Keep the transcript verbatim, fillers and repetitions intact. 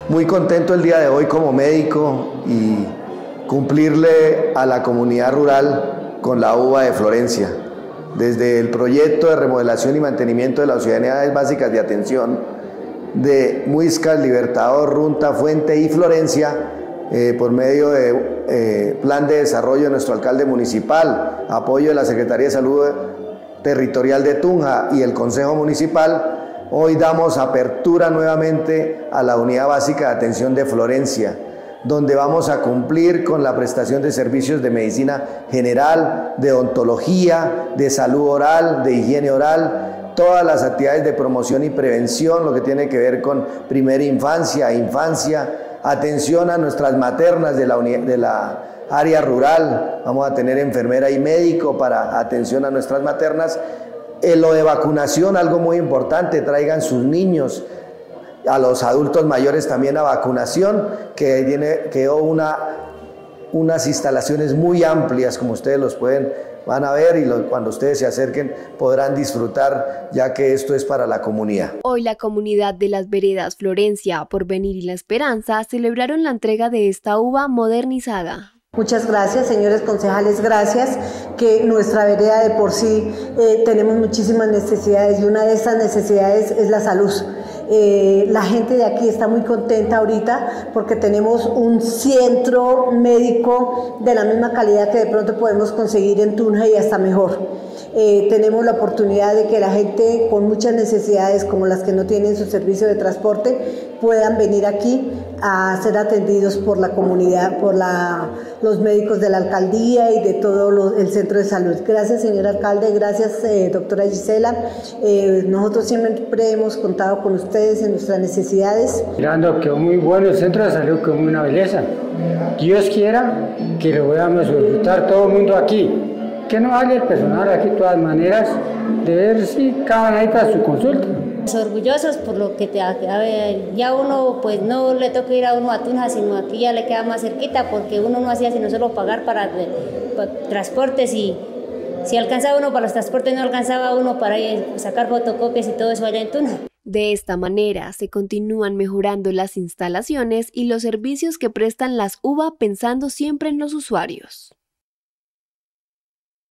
Muy contento el día de hoy como médico y cumplirle a la comunidad rural con la uva de Florencia. Desde el proyecto de remodelación y mantenimiento de las unidades básicas de atención de Muiscas, Libertador, Runta, Fuente y Florencia, eh, por medio de eh, plan de desarrollo de nuestro alcalde municipal, apoyo de la Secretaría de Salud Territorial de Tunja y el Consejo Municipal, hoy damos apertura nuevamente a la unidad básica de atención de Florencia, donde vamos a cumplir con la prestación de servicios de medicina general, de odontología, de salud oral, de higiene oral, todas las actividades de promoción y prevención, lo que tiene que ver con primera infancia, infancia, atención a nuestras maternas de la, de la área rural, vamos a tener enfermera y médico para atención a nuestras maternas. En lo de vacunación, algo muy importante, traigan sus niños, a los adultos mayores también a vacunación, que tiene quedó una, unas instalaciones muy amplias, como ustedes los pueden, van a ver, y lo, cuando ustedes se acerquen podrán disfrutar, ya que esto es para la comunidad. Hoy la comunidad de las veredas Florencia, Porvenir y La Esperanza celebraron la entrega de esta uva modernizada. Muchas gracias, señores concejales, gracias, que nuestra vereda de por sí eh, tenemos muchísimas necesidades y una de esas necesidades es la salud. Eh, la gente de aquí está muy contenta ahorita porque tenemos un centro médico de la misma calidad que de pronto podemos conseguir en Tunja y hasta mejor. Eh, tenemos la oportunidad de que la gente con muchas necesidades como las que no tienen su servicio de transporte puedan venir aquí a ser atendidos por la comunidad, por la, los médicos de la alcaldía y de todo lo, el centro de salud. Gracias, señor alcalde, gracias, eh, doctora Gisela. Eh, nosotros siempre hemos contado con ustedes en nuestras necesidades. Mirando, quedó muy bueno el centro de salud, quedó muy una belleza. Dios quiera que lo podamos disfrutar todo el mundo aquí. Que no haya el personal aquí de todas maneras, de ver si cada uno necesita su consulta. Orgullosos por lo que te, a ver, ya uno pues no le toca ir a uno a Tunja, sino aquí ya le queda más cerquita, porque uno no hacía sino solo pagar para, para transportes, y si alcanzaba uno para los transportes no alcanzaba uno para ir, sacar fotocopias y todo eso allá en Tunja. De esta manera se continúan mejorando las instalaciones y los servicios que prestan las U V A, pensando siempre en los usuarios.